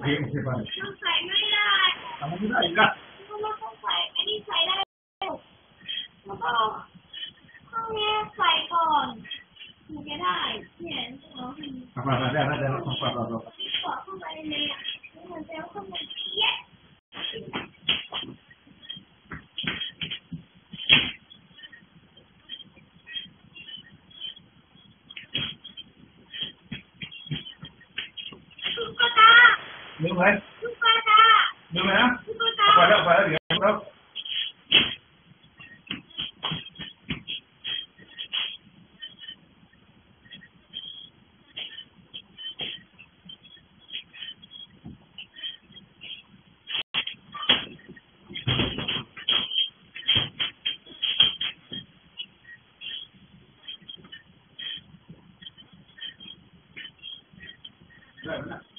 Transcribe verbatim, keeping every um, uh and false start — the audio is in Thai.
เคโอเคไปมันใส่ไม่ได้ทำไม่ได้อีกอ่ะมันต้องใส่ไม่ได้ใส่ได้แล้วก็ห้องนี้ใส่ก่อนถึงจะได้เนี่ยเราให้ทำมาได้ได้ได้ทำมาได้ได้กดเข้าไปในนี้มันจะเข้าไปเยอะตุ๊กตาลืมไหมตุ๊กตาลืมไหมนะตุ๊กตาไปแล้วไปแล้วเดี๋ยวครับได้ไหมนะ